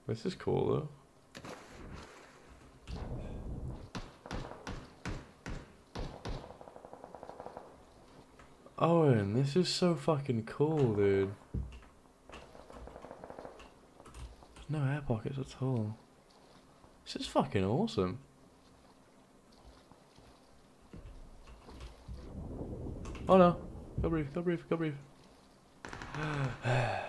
This is cool though. Owen, this is so fucking cool, dude. No air pockets at all. This is fucking awesome. Oh no. Go breathe, go breathe, go breathe.